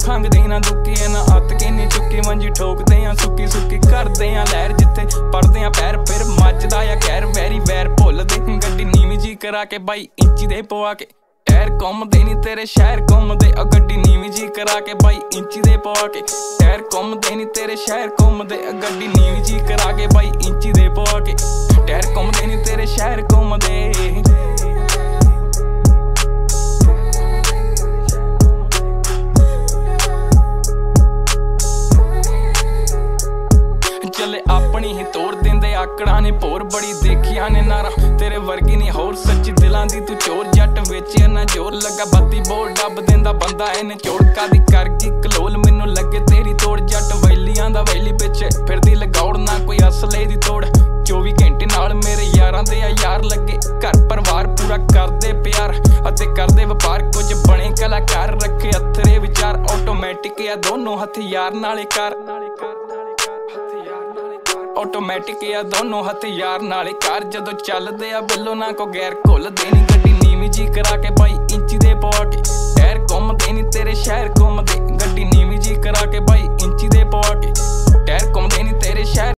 खंगदे ना दुखी ना अत किन्नी चुकी मंजी ठोकदे आ सुक्की सुक्की करदे आ लहर जिथे पड़दे आ पैर फिर मचदा आ कहर वैरी वैर भुलदे गड्डी नीवी जी करा के बाई इंची दे पवा के टायर घुमदे नी तेरे शहर घुमदे गड्डी नीवी जी करा के बाई इंची दे पवा के टायर घुमदे नी तेरे शहर घुमदे गड्डी नीवी जी करा के बाई इंची दे पवा के टायर घुमदे नी तेरे शहर घुमदे। चले अपनी ही तोड़ देंदे आकड़ा ने भोर बड़ी देखिया ने नारा तेरे वर्गी नहीं होर सच्ची दिलां दी तू चोर जट वेचिया ना जोर लगा बत्ती बोल डब देंदा बंदा इन्हें चोड़का दी कर गई कलोल मैनू लगे तेरी तोड़ जट वैलियां दा वैली पिछे फिर दी लगौड़ ना कोई असले दी तोड़ 24 घंटे नाल मेरे यारां दे यार लगे घर परिवार पूरा करदे प्यार अते करदे व्यापार कुछ बने कलाकार रखे अथरे विचार ऑटोमैटिक या दोनों हथियार नाले कर ऑटोमैटिक या दोनों हथियार नाले कार जदों चलदे आ बिल्लो ना को गैर घुलदे नी गड्डी नीवी जी करा के बाई इंची दे पवा के टायर घुमदे नी तेरे शहर घुमदे गड्डी नीवी जी करा के बाई इंची दे पवा के टायर घुमदे नी तेरे शहर